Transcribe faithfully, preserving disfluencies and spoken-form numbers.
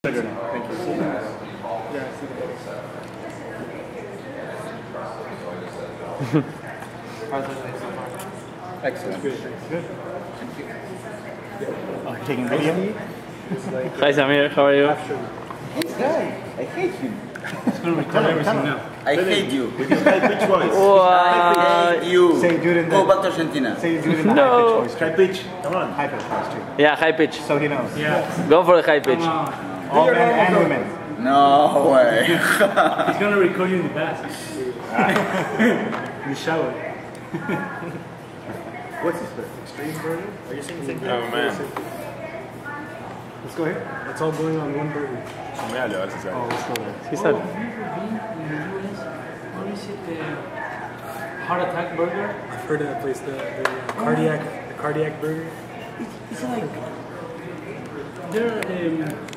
Sugar now. Thank you. Yeah, I see the bottle. How's it so far? Excellent. Good. Good. Thank you. Yeah. Oh, you're taking video? Like, Hi Samir, how are you? This guy, I hate him. Tell everything now. I hate you. With your high-pitch voice. I hate you. Say do it in the... Go back to Argentina. Say do it in the No. high-pitch voice. High-pitch. Come on. High-pitch voice too. Yeah, high pitch. So he knows. Yeah. Go for the high pitch. All men and women. No way. He's gonna record you in the bath. In the shower. What's this for? Extreme burger? Are you saying the same thing? Oh man. Let's go here. It's all going on one burger. Yeah, that's exactly. Oh, let's go there. He said. Have you ever been in the U S? What is it? The heart attack burger? I've heard of that place, the, the cardiac, the cardiac burger. It's like they're um,